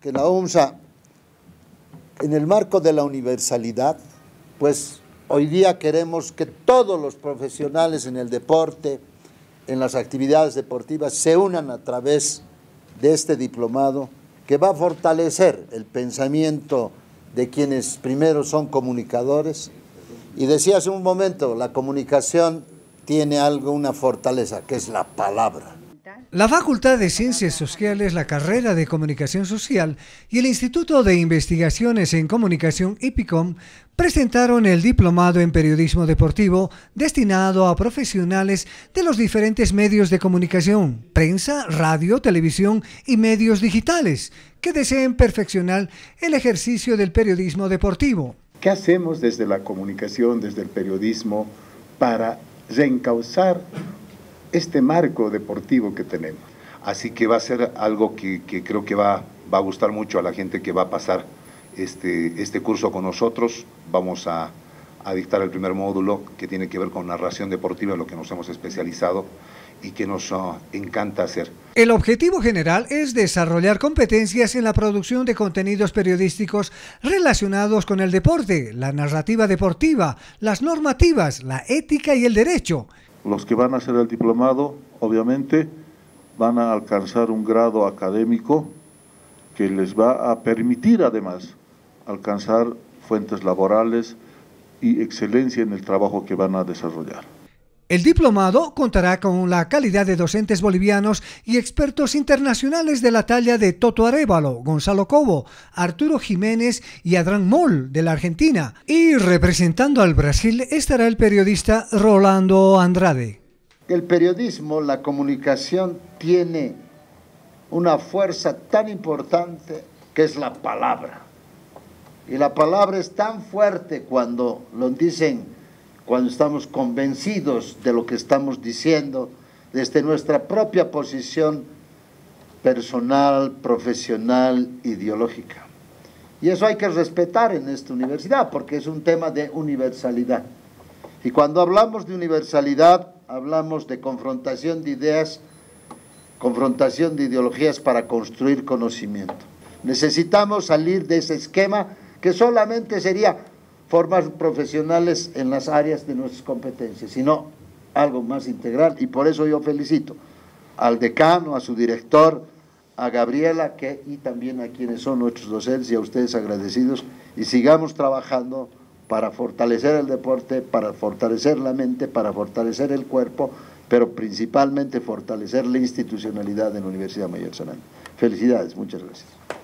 que la UNSA, en el marco de la universalidad, pues hoy día queremos que todos los profesionales en el deporte, en las actividades deportivas, se unan a través de este diplomado que va a fortalecer el pensamiento de quienes primero son comunicadores. Y decía hace un momento, la comunicación tiene una fortaleza, que es la palabra. La Facultad de Ciencias Sociales, la carrera de Comunicación Social y el Instituto de Investigaciones en Comunicación IPICOM presentaron el Diplomado en Periodismo Deportivo destinado a profesionales de los diferentes medios de comunicación, prensa, radio, televisión y medios digitales, que deseen perfeccionar el ejercicio del periodismo deportivo. ¿Qué hacemos desde la comunicación, desde el periodismo, para reencauzar este marco deportivo que tenemos? Así que va a ser algo que creo que va a gustar mucho a la gente que va a pasar este curso con nosotros. Vamos a dictar el primer módulo que tiene que ver con narración deportiva, en lo que nos hemos especializado y que nos encanta hacer. El objetivo general es desarrollar competencias en la producción de contenidos periodísticos relacionados con el deporte, la narrativa deportiva, las normativas, la ética y el derecho. Los que van a hacer el diplomado, obviamente, van a alcanzar un grado académico que les va a permitir, además, alcanzar fuentes laborales y excelencia en el trabajo que van a desarrollar. El diplomado contará con la calidad de docentes bolivianos y expertos internacionales de la talla de Toto Arévalo, Gonzalo Cobo, Arturo Jiménez y Adrián Moll de la Argentina. Y representando al Brasil estará el periodista Rolando Andrade. El periodismo, la comunicación, tiene una fuerza tan importante que es la palabra. Y la palabra es tan fuerte cuando lo dicen, cuando estamos convencidos de lo que estamos diciendo, desde nuestra propia posición personal, profesional, ideológica. Y eso hay que respetar en esta universidad, porque es un tema de universalidad. Y cuando hablamos de universalidad, hablamos de confrontación de ideas, confrontación de ideologías para construir conocimiento. Necesitamos salir de ese esquema que solamente sería formar profesionales en las áreas de nuestras competencias, sino algo más integral. Y por eso yo felicito al decano, a su director, a Gabriela, y también a quienes son nuestros docentes, y a ustedes agradecidos, y sigamos trabajando para fortalecer el deporte, para fortalecer la mente, para fortalecer el cuerpo, pero principalmente fortalecer la institucionalidad de la Universidad Mayor Sanando. Felicidades, muchas gracias.